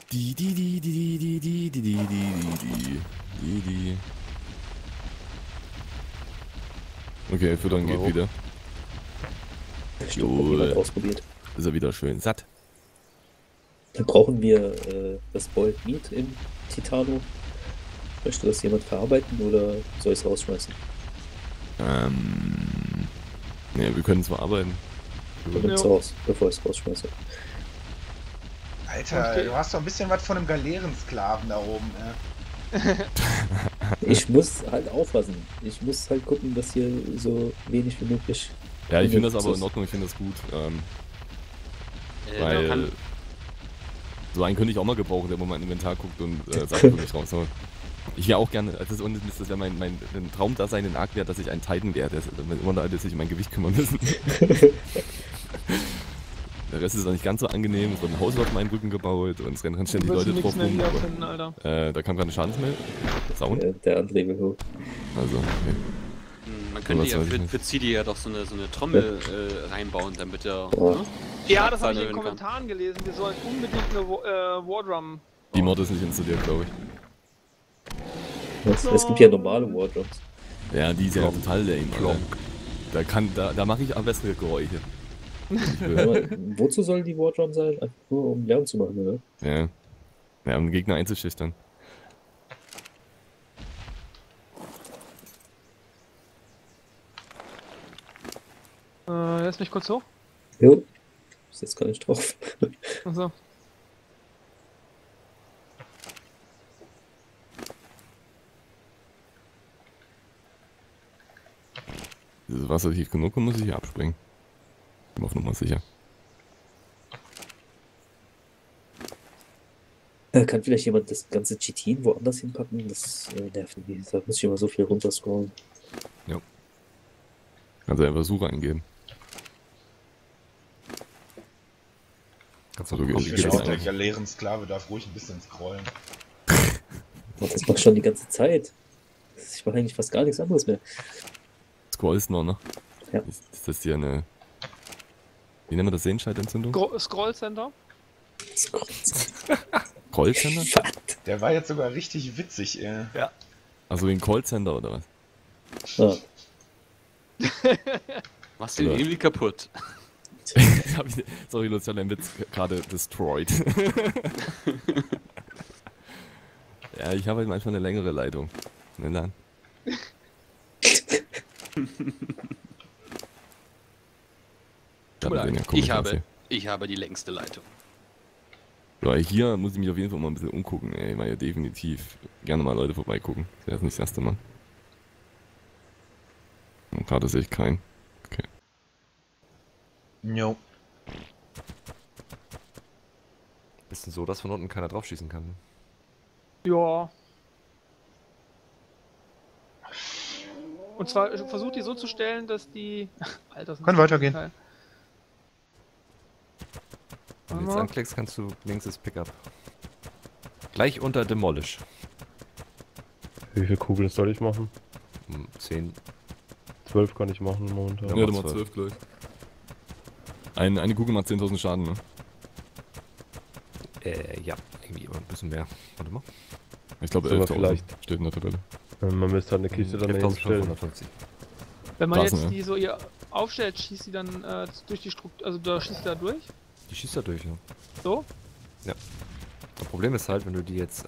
Die. Okay, füttern geht wieder. Jemand ausprobiert. Ist er wieder schön satt. Dann brauchen wir das Boiled Meat im Titano. Möchte das jemand verarbeiten oder soll ich es rausschmeißen? Ne, wir können es verarbeiten. Dann nimm's raus, bevor ich es rausschmeiße. Alter, Okay. du hast doch ein bisschen was von einem Galeerensklaven da oben, Ich muss halt aufpassen. Ich muss halt gucken, dass hier so wenig wie möglich. Ja, ich finde das aber in Ordnung, ich finde das gut. Weil so einen könnte ich auch mal gebrauchen, der mal mein Inventar guckt und sagt für mich raus. So. Ich wäre auch gerne, das wäre mein Traum da sein in Ark wäre, dass ich ein Titan wäre, der immer da sich um mein Gewicht kümmern müssen. Der Rest ist auch nicht ganz so angenehm, es wird ein Haus auf meinen Rücken gebaut und es rennen ständig Leute drauf rum. Finden, Alter. Da kam keine Schadensmeldung. Sound? Der André will hoch. Also, okay. Man könnte Was ja weiß ich für nicht. Cidi ja doch so eine Trommel reinbauen, damit er. Ja. Ne? Ja, das habe ich in erhöhen den kann. Kommentaren gelesen. Wir sollen unbedingt eine Wardrum. Die Mod ist nicht installiert, glaube ich. Es gibt ja normale Wardrums. Ja, die ist ja total lame. Da mache ich am besten Geräusche. Aber wozu sollen die Wardrum sein? Einfach nur um Lärm zu machen, oder? Ja. Ja, um den Gegner einzuschüchtern. Lass mich kurz hoch. Jo. Ist jetzt gar nicht drauf. Also. Dieses Wasser tief genug und muss ich hier abspringen. Ich bin auf Nummer sicher. Kann vielleicht jemand das ganze Chitin woanders hinpacken? Das nervt mich. Da muss ich immer so viel runterscrollen. Kannst du einfach Suche eingeben. Kannst du Also, noch ich Ich geh finde das auch, der ein. Galeerensklave darf ruhig ein bisschen scrollen. Das macht schon die ganze Zeit. Ich mache eigentlich fast gar nichts anderes mehr. Scrollst noch, ne? Ja. Ist das hier eine... Wie nennen wir das? Sehenscheidentzündung? Scroll Center. Callcenter? Der war jetzt sogar richtig witzig, Also wie ein Callcenter oder was? Ah, Machst du ihn Oder? irgendwie kaputt? Sorry, Lutz, ich hab deinen Witz gerade destroyed. Ja, ich habe halt manchmal eine längere Leitung. Ne, dann. Tut mir Dann leid. ja, komm, Ich habe die längste Leitung. Ja, hier muss ich mich auf jeden Fall mal ein bisschen umgucken, ey, weil ja definitiv gerne mal Leute vorbeigucken. Das wäre jetzt nicht das erste Mal. Und gerade sehe ich keinen. Okay. Jo. Bisschen so, dass von unten keiner draufschießen kann. Ja. Und zwar versucht die so zu stellen, dass die. Alter, das ist Kann weitergehen. geil. Wenn du jetzt Warte mal. anklickst, kannst du links das Pickup. Gleich unter Demolish. Wie viele Kugeln soll ich machen? 10. 12 kann ich machen momentan. Ja, du machst 12 gleich. Eine Kugel macht 10.000 Schaden, ne? Ja, irgendwie aber ein bisschen mehr. Warte mal. Ich glaube Sogar 11.000 vielleicht. steht in der Tabelle. Man müsste halt eine Kiste dann dahin stellen. 11.550. Wenn man Krass, jetzt ne? die so ihr aufstellt, schießt die dann durch die Struktur. Also da schießt die da durch. Die schießt da durch, ja. So. Das Problem ist halt, wenn du die jetzt,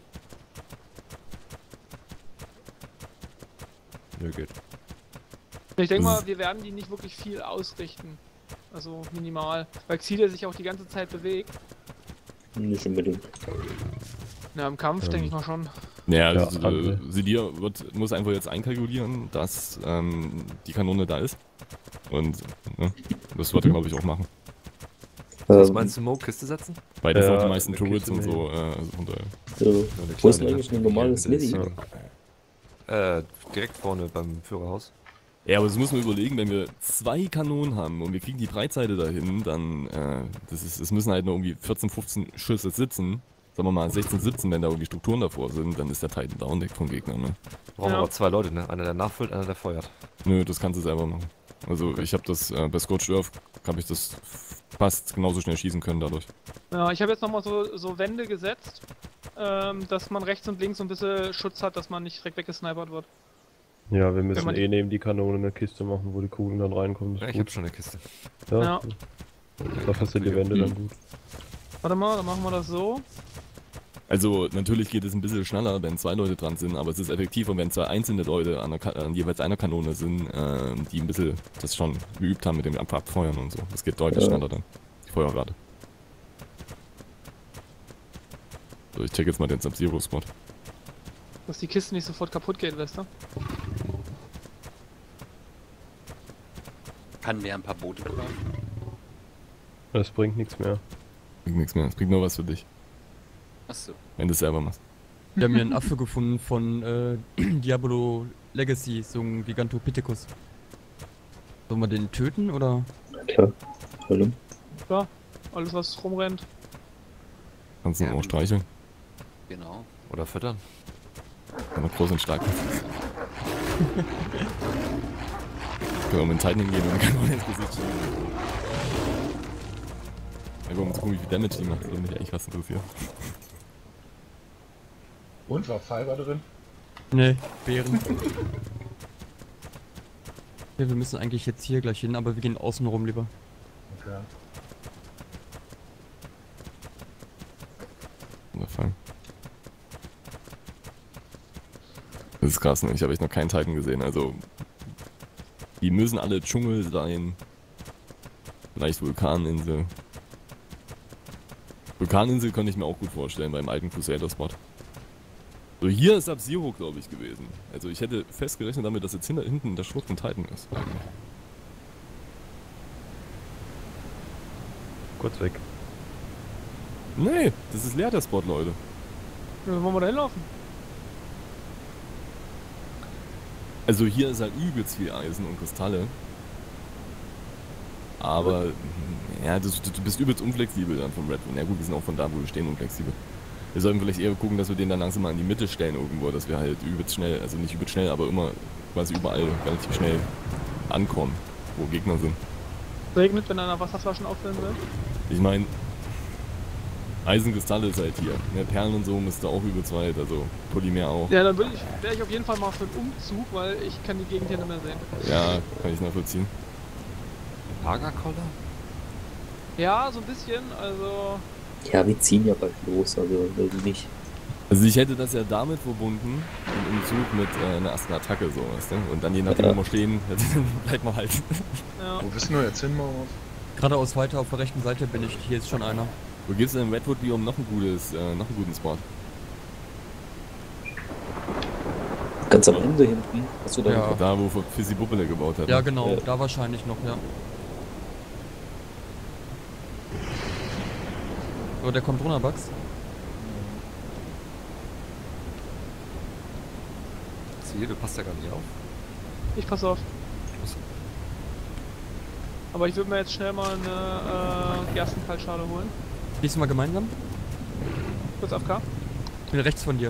Nö, geht. Ich denke Das mal, wir werden die nicht wirklich viel ausrichten. Also minimal. Weil Xide sich auch die ganze Zeit bewegt. nicht unbedingt. Na, im Kampf denke ich mal schon. Naja, Ja, also, andere. Sidir muss einfach jetzt einkalkulieren, dass die Kanone da ist. Und ne, das wird er, glaube ich, auch machen. Was meinst du, Mo? Kiste setzen? Weil das Ja, auch die meisten eine Turrets und Kiste so. Also von daher. So. Nur eine Wo ist denn kleine, eigentlich ein ne? normales Das ist, Mini? Direkt vorne beim Führerhaus. Ja, aber das müssen wir überlegen, wenn wir 2 Kanonen haben und wir kriegen die Breitseite dahin, dann es müssen halt nur irgendwie 14, 15 Schüsse sitzen. Sagen wir mal 16, 17, wenn da irgendwie Strukturen davor sind, dann ist der Titan down Deck vom Gegner, ne? Brauchen Ja. aber 2 Leute, ne? Einer der nachfüllt, einer der feuert. Nö, das kannst du selber machen. Also ich habe das bei Scorched Earth habe ich das fast genauso schnell schießen können dadurch. Ja, ich habe jetzt nochmal so Wände gesetzt, dass man rechts und links so ein bisschen Schutz hat, dass man nicht direkt weggesnipert wird. Ja, wir müssen man- neben die Kanone eine Kiste machen, wo die Kugeln dann reinkommen. Ja, Das ich ist hab gut. schon eine Kiste. Ja. Ja. Dafür sind die Wände dann gut. Warte mal, dann machen wir das so. Also natürlich geht es ein bisschen schneller, wenn 2 Leute dran sind, aber es ist effektiver, wenn 2 einzelne Leute an jeweils einer Kanone sind, die ein bisschen das schon geübt haben mit dem Abfeuern und so. Das geht deutlich Ja. schneller dann. Die Feuerrate. So, ich check jetzt mal den Sub-Zero-Spot. Dass die Kiste nicht sofort kaputt geht, weißt du? Kann wer ein paar Boote brauchen? Das bringt nichts mehr. Bringt nichts mehr, es bringt nur was für dich, Achso. wenn du es selber machst. Wir haben hier einen Affe gefunden von Diablo Legacy, so ein Gigantopithecus. Sollen wir den töten oder? Na klar. Hallo? Ja, alles was rumrennt. Kannst du ihn Ja, auch streicheln, Genau. Oder füttern. wenn er groß und stark ist. Können wir mit Titan hingehen und kann man ins Gesicht schießen. Einfach um zu gucken, wie viel Damage die macht, das würde mich eigentlich fast interessieren. Und war Fiber drin? Nee, Bären. Ja, wir müssen eigentlich jetzt hier gleich hin, aber wir gehen außen rum lieber. Okay. Unterfallen. Das ist krass, ne? Ich habe echt noch keinen Titan gesehen, also die müssen alle Dschungel sein. Vielleicht Vulkaninsel. Vulkaninsel könnte ich mir auch gut vorstellen beim alten Crusader-Spot. So, hier ist Sub-Zero, glaube ich, gewesen. Also ich hätte fest gerechnet damit, dass jetzt hinten in der Schlucht ein Titan ist. Eigentlich. Kurz weg. Nee, das ist leer, der Spot, Leute. Ja, wollen wir da hinlaufen? Also hier ist halt übelst viel Eisen und Kristalle. Aber, ja, du bist übelst unflexibel dann vom Redwood. Ja gut, wir sind auch von da, wo wir stehen, unflexibel. Wir sollten vielleicht eher gucken, dass wir den dann langsam mal in die Mitte stellen irgendwo, dass wir halt übelst schnell, also nicht übelst schnell, aber immer quasi überall relativ schnell ankommen, wo Gegner sind. Regnet, wenn einer Wasserflaschen auffüllen will. Ich meine, Eisenkristalle ist halt hier. Ne, Perlen und so müsste auch übelst weit, also Polymer auch. Ja, dann wäre ich auf jeden Fall mal für einen Umzug, weil ich kann die Gegend hier nicht mehr sehen. Ja, kann ich nachvollziehen. Lagerkoller? Ja, so ein bisschen, also... Ja, wir ziehen ja bald los, also irgendwie nicht. Also ich hätte das ja damit verbunden, im Umzug mit einer ersten Attacke, so, weißt du? Und dann je nachdem, wo wir stehen, bleibt man halt. Ja. Wo bist du jetzt hin, Maus? Geradeaus weiter auf der rechten Seite bin ich. Hier ist schon einer. Wo gibt's denn im Redwood-Biom noch einen guten Spot? Ganz am Ende hinten. Hast du da Ja. Da, wo Fizzy Bubbele gebaut hat. Ja, ne? genau. Ja. Da wahrscheinlich noch, ja. So, der kommt runter, Bugs. Ziel, du passt ja gar nicht auf. Ich pass auf. Aber ich würde mir jetzt schnell mal eine Gerstenkaltschale holen. Schließen wir gemeinsam. Kurz AFK. Ich bin rechts von dir.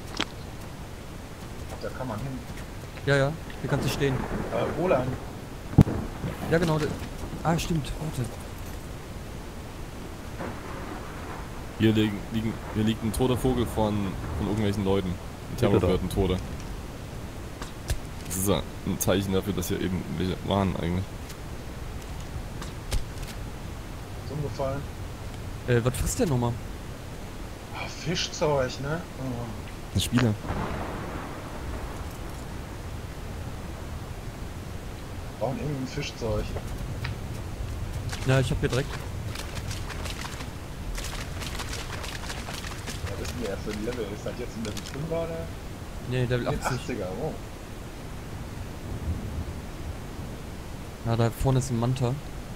Da kann man hin. Ja, ja. Hier kannst du stehen. Roland. Ja, genau. Ah, stimmt. Warte. Hier liegt ein toter Vogel von irgendwelchen Leuten. Ein terrorverwirrten Tote. Das ist ein Zeichen dafür, dass hier eben welche waren eigentlich. Ist umgefallen. Was frisst der nochmal? Ah, Fischzeug, ne? Oh. Ein Spieler. Brauchen irgendein Fischzeug. Ja, ich hab hier direkt. Was ist denn der erste Level? Ist das jetzt in der 5er oder? Nee, Level Den 80. 80er, oh. Ja, da vorne ist ein Manta.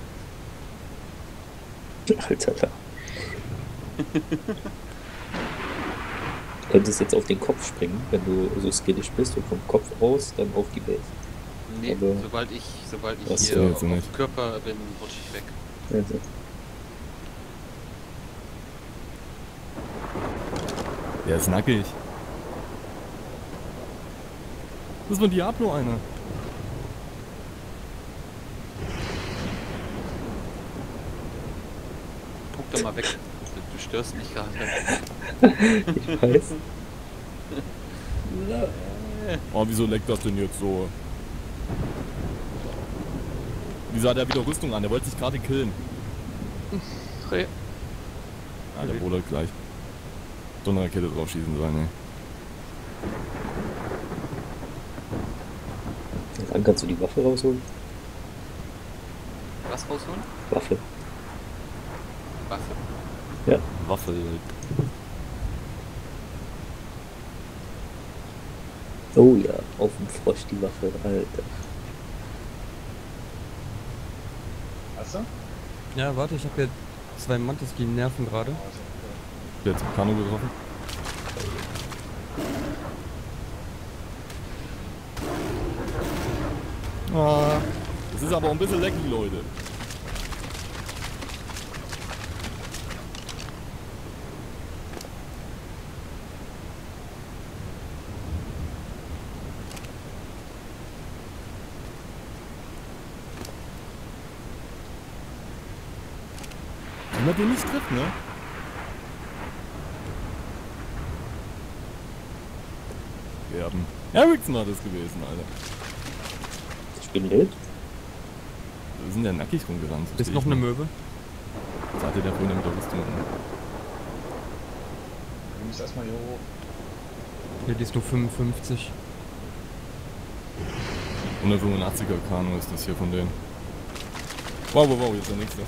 Alter, da. Du könntest jetzt auf den Kopf springen, wenn du so skillisch bist und vom Kopf aus dann auf die Base. Nee, Aber- sobald ich Was hier jetzt auf nicht. dem Körper bin, rutsche ich weg. Also, Der ist nackig. Das war Diablo einer. doch mal weg. Du störst mich gerade. Ich weiß. Oh, wieso leckt das denn jetzt so? Wieso hat er wieder Rüstung an? Der wollte sich gerade killen. Re Ah, der wurde gleich. So eine Rakete drauf schießen sollen, ne? Dann kannst du die Waffe rausholen. Was rausholen? Waffe. Waffe. Waffel. Oh ja, auf dem Frosch die Waffe, Alter. Hast du? Ja, warte, ich habe hier 2 Mantis, die nerven gerade. Der hat Kanu getroffen. Ah, das ist aber auch ein bisschen lecky, Leute. Wenn man den nicht trifft, ne? Werden. Ericsson hat es gewesen, Alter. Ich bin wild. Wir sind ja nackig rumgerannt. so Ist stehe noch ich eine mal. Möwe. Was hatte der vorhin mit der Rüstung? Du musst erstmal hier hoch. Hier, die ist nur 55. 185er Kanu ist das hier von denen. Wow, wow, wow, jetzt der nächste.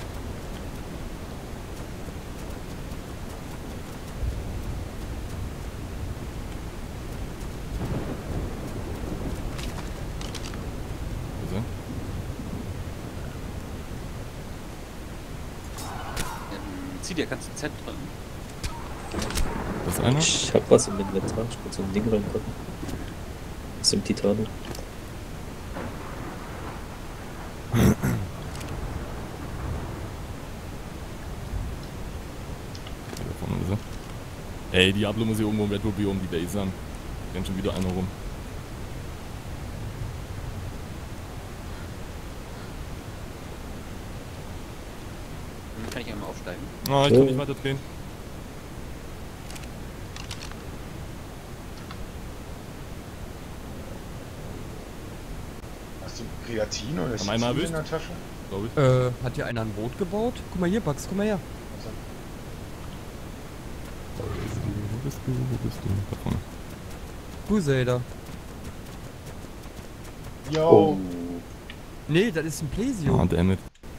Bitte? Zieh dir ganz Z dran. Das ist einer? Ich hab was im Inventar, ich kann so ein Ding reinpacken. Das ist im Titano. Da vorne ist er. Ey, Diablo muss hier irgendwo im Red Bull Biom die Base haben. Rennt schon wieder einer rum. Kann ich einmal aufsteigen? Ah, ich kann nicht weiter drehen. Hast du Kreatin oder Haben einmal Chitin in erwischt? der Tasche? Glaube ich. Hat hier einer ein Boot gebaut? Guck mal hier, Bugs, komm mal her. Also, Wo bist du? Wo bist du? Da vorne. Crusader. yo, Oh. Nee, das ist ein Plesio. Ah, dammit.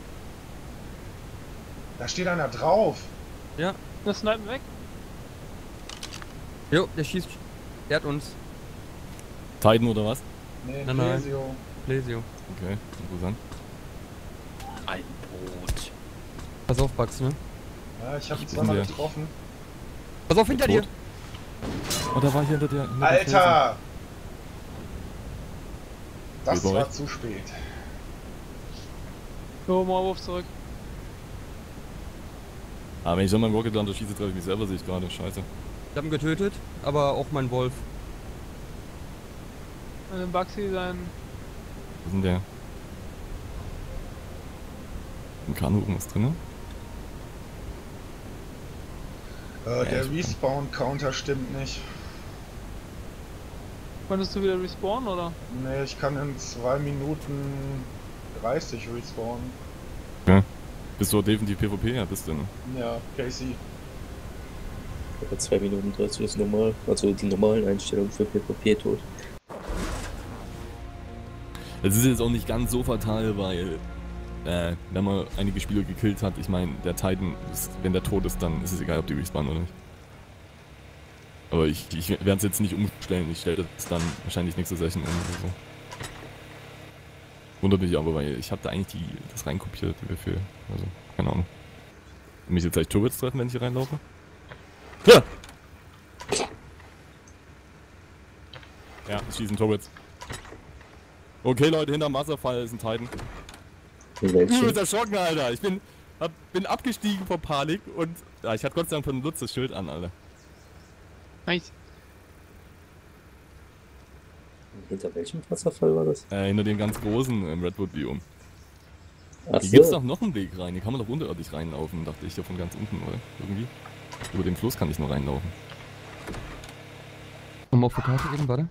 da steht einer drauf. Das Snipen weg. Jo, der schießt. Der hat uns. Titan oder was? Nee, Nein, nein. Plesio. Plesio. Okay, interessant. Ein Boot. Pass auf, Bugs, ne? Ja, ich habe ihn bin zweimal der- getroffen. Pass auf, hinter dir! Tot. Oh, da war ich hinter der. Hinter der Alter! Das Wie bei war euch? zu spät. Jo, Maulwurf zurück. Aber wenn ich so meinen Rocket Launcher schieße, treffe ich mich selber, sehe ich gerade. Scheiße. Ich hab ihn getötet, aber auch mein Wolf. Und den Baxi sein. Wo ist denn der? Im Kanu irgendwas drin? Der ich- Respawn-Counter stimmt nicht. Konntest du wieder respawnen oder? Nee, ich kann in 2 Minuten 30 respawnen. Bist du definitiv PvP? Ja, bist du, ne? Ja, Casey. Aber 2 Minuten 30 ist normal. Also die normalen Einstellungen für PvP tot. Es ist jetzt auch nicht ganz so fatal, weil wenn man einige Spieler gekillt hat, ich meine, der Titan, wenn der tot ist, dann ist es egal, ob die respawnen oder nicht. Aber ich werde es jetzt nicht umstellen, ich stelle das dann wahrscheinlich nächste Session um oder so. Wundert mich aber, weil ich habe da eigentlich das reinkopiert, die Befehl. Also, keine Ahnung. Mich jetzt gleich Turrets treffen, wenn ich hier reinlaufe? Ja! Ja, es schießen Turrets. Okay, Leute, hinterm Wasserfall ist ein Titan. Welche? Übelst erschrocken, Alter. Ich bin abgestiegen vor Panik und ich hatte Gott sei Dank von Lutz das Schild an, Alter. Nice. Hinter welchem Wasserfall war das? Hinter dem ganz großen im Redwood-Biom. Ach Hier gibt's so. doch noch einen Weg rein. Hier kann man doch unterirdisch reinlaufen, dachte ich, ja von ganz unten, oder? Irgendwie. Über den Fluss kann ich nur reinlaufen. Nochmal auf der Karte eben, warte.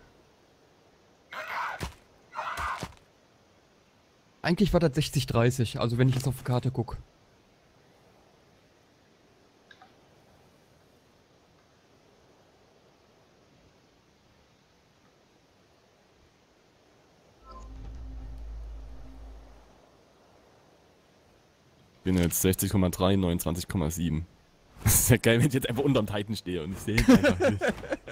Eigentlich war das 60-30, also wenn ich jetzt auf die Karte gucke. Ich bin jetzt 60,3, 29,7. Das ist ja geil, wenn ich jetzt einfach unterm Titan stehe und ich sehe ihn einfach nicht.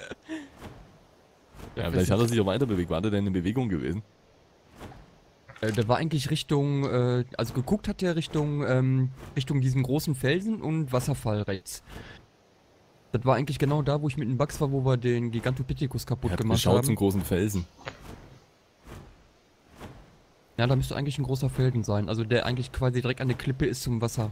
Ja, vielleicht hat er sich auch weiter bewegt. War der denn in Bewegung gewesen? Der war eigentlich Richtung, also geguckt hat der Richtung, Richtung diesem großen Felsen und Wasserfall rechts. Das war eigentlich genau da, wo ich mit den Bugs war, wo wir den Gigantopithecus kaputt Er hat gemacht geschaut zum haben. großen Felsen. Ja, da müsste eigentlich ein großer Felsen sein, also der eigentlich quasi direkt an der Klippe ist zum Wasser.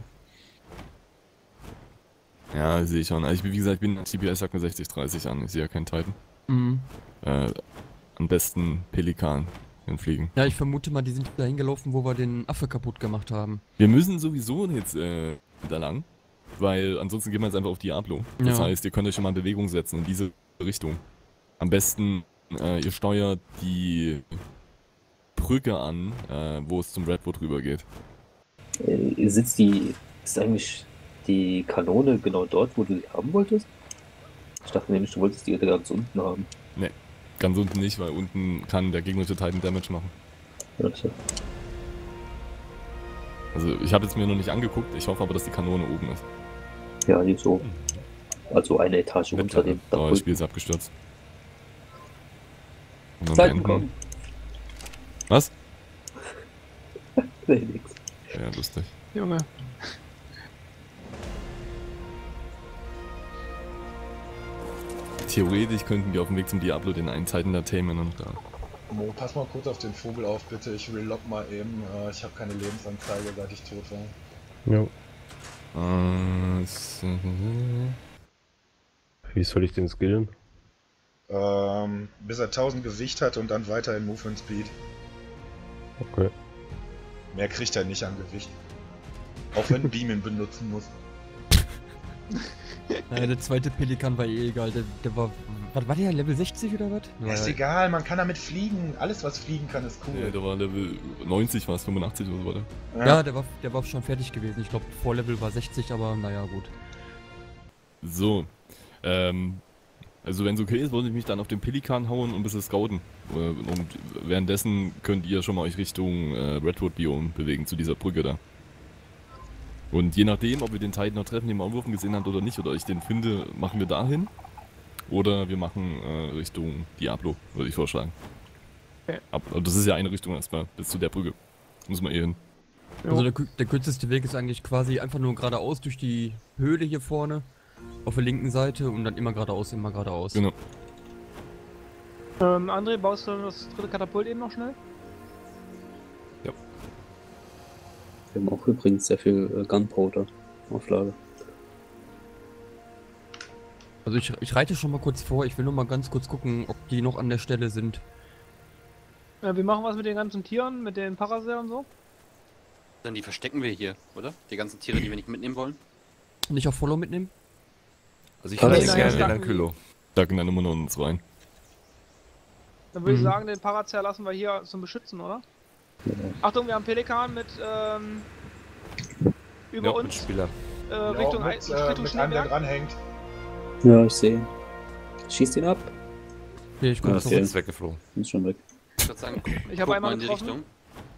Ja, sehe ich schon. Also wie gesagt, ich bin TPS, sagt mir 60-30 an. Ich sehe ja keinen Titan. Mhm. Am besten Pelikan fliegen. Ja, ich vermute mal, die sind dahin gelaufen, wo wir den Affe kaputt gemacht haben. Wir müssen sowieso jetzt da lang, weil ansonsten gehen wir jetzt einfach auf Diablo. Das Ja. heißt, ihr könnt euch schon mal in Bewegung setzen in diese Richtung. Am besten, ihr steuert die Brücke an, wo es zum Redwood rüber geht. Ist eigentlich die Kanone genau dort, wo du sie haben wolltest? Ich dachte nämlich, du wolltest die ganz unten haben. Ganz unten nicht, weil unten kann der gegnerische Titan Damage machen. Also, Also ich habe es mir noch nicht angeguckt, ich hoffe aber, dass die Kanone oben ist. ja, die ist so. Also eine Etage Mit unter dem Oh, das Dachboden. Spiel ist abgestürzt. Und dann Zeiten beenden. kommen. Was? Nee, nix. Ja, lustig. Junge. Theoretisch könnten wir auf dem Weg zum Diablo den einen Titan da tamen und da. Mo, pass mal kurz auf den Vogel auf, bitte. Ich relog mal eben. Ich habe keine Lebensanzeige, seit ich tot war. Jo. Äh, Wie soll ich den skillen? Bis er 1000 Gewicht hat und dann weiter in Movement Speed. Okay. Mehr kriegt er nicht an Gewicht. Auch wenn Beam ihn benutzen muss. Der zweite Pelikan war eh egal, der war, was war der, Level 60 oder was? Ja, ist egal, man kann damit fliegen. Alles, was fliegen kann, ist Ja, cool. der war Level 90, war es 85 oder so, warte. Ja, der war schon fertig gewesen. Ich glaube, Vorlevel war 60, aber naja, gut. So, also wenn es okay ist, würde ich mich dann auf den Pelikan hauen und ein bisschen scouten. Und währenddessen könnt ihr schon mal euch Richtung Redwood-Biom bewegen, zu dieser Brücke da. Und je nachdem, ob wir den Titan noch treffen, den wir anwurfen gesehen habt oder nicht, oder ich den finde, machen wir dahin. Oder wir machen Richtung Diablo, würde ich vorschlagen. Okay. Aber das ist ja eine Richtung erstmal, bis zu der Brücke. Muss man eh hin. Also der kürzeste Weg ist eigentlich quasi einfach nur geradeaus durch die Höhle hier vorne. Auf der linken Seite und dann immer geradeaus, immer geradeaus. Genau. André, baust du das dritte Katapult eben noch schnell? Wir haben auch übrigens sehr viel Gunpowder auf Lager. Also ich reite schon mal kurz vor, ich will nur mal ganz kurz gucken, ob die noch an der Stelle sind. Wir machen was mit den ganzen Tieren, mit den Parasaur und so. Dann die verstecken wir hier, oder? Die ganzen Tiere, die wir nicht mitnehmen wollen. Nicht auf Follow mitnehmen? Also ich Kann würde ich gerne sagen, in Ankylo. Da können dann immer nur uns rein. Dann würde ich Mhm. sagen, den Parasaur lassen wir hier zum Beschützen, oder? Ja. Achtung, wir haben Pelikan mit über Ja, uns Mitspieler. Ja, Richtung, mit, Richtung mit einem, der Schneeberg. dranhängt. Ja, ich sehe. Schießt ihn ab. Nee, ich komme Ja, jetzt okay. noch. Ist weggeflogen. Ist schon weg. Ich würde sagen, Ich habe guck einmal mal in die getroffen. Richtung.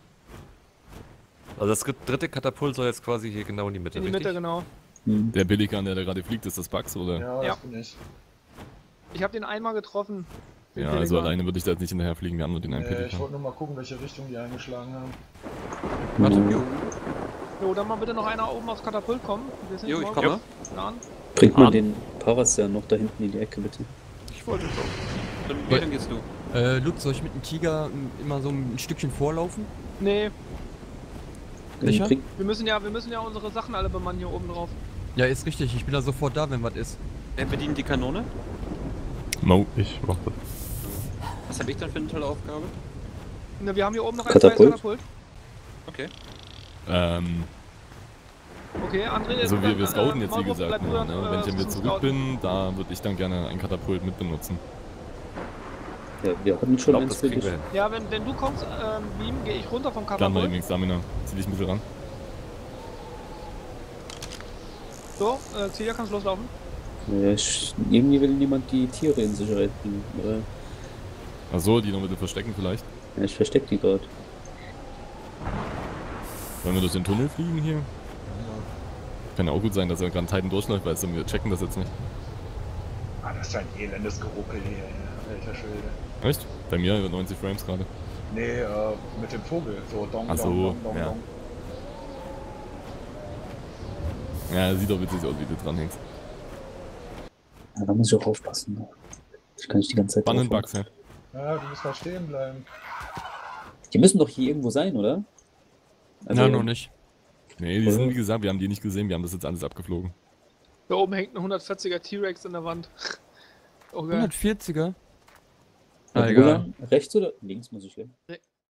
Also das dritte Katapult soll jetzt quasi hier genau in die Mitte, In die richtig? Mitte, genau. Hm. Der Pelikan, der da gerade fliegt, ist das Bugs, oder? Ja, Ja. das bin ich. Ich habe den einmal getroffen. den Ja, also Pelikan. alleine würde ich da jetzt nicht hinterher fliegen, wir haben nur den einen Ich Pelikan. wollte nur mal gucken, welche Richtung die eingeschlagen haben. Warte, Jo. Jo, dann mal bitte noch einer oben aufs Katapult kommen. Wir sind Jo, nicht ich mal komme. Plan. Bringt mal Ah. den Parasaur noch da hinten in die Ecke, bitte. Ich wollte schon. Dann gehst du. Lutz, soll ich mit dem Tiger immer so ein Stückchen vorlaufen? Nee, Sicher? Bringt- wir müssen ja unsere Sachen alle bemannen hier oben drauf. Ja, ist richtig, ich bin da sofort da, wenn was ist. Wer bedient die Kanone? Mo. Ich mach das. Was habe ich dann für eine tolle Aufgabe? Na, wir haben hier oben noch ein Katapult? zweites Katapult. Okay. Okay, André, Also wir dann, scouten jetzt wie Maulwurf, gesagt bleib nur, nur, ne? Wenn ich dann wieder zum zurück Scouten. bin, da würde ich dann gerne ein Katapult mit benutzen. Ja, wir hatten Ich schon glaube, eins das für kriegen dich. wir hin. Ja, wenn du kommst, Beam, gehe ich runter vom Plan mal Katapult. übrigens Stamina. Zieh dich ein bisschen ran. So, Celia, kannst loslaufen. Irgendwie will niemand die Tiere in Sicherheit bringen. Oder? Achso, die noch ein bisschen verstecken vielleicht. Ja, ich versteck die gerade. Wollen wir durch den Tunnel fliegen hier? Kann ja auch gut sein, dass er gerade Titan durchläuft, weißt du, wir checken das jetzt nicht. Ah, das ist ein elendes Geruckel hier, alter Schwede. Echt? Bei mir 90 Frames gerade. Nee, mit dem Vogel, so dong, Ach so, dong, dong, dong, ja. dong. Ja, sieht doch witzig aus, wie du dranhängst. Ja, da muss ich auch aufpassen. Ne? Ich kann nicht die ganze Zeit Spannend drauf Bugs, ja. Ja, du musst mal stehen bleiben. Die müssen doch hier irgendwo sein, oder? Also, Nein, noch nicht. Nee, die sind wie gesagt, wir haben die nicht gesehen, wir haben das jetzt alles abgeflogen. Da oben hängt ein 140er T-Rex in der Wand. Oh, geil. 140er? wo Ah, egal. lang? Rechts oder links muss ich hin?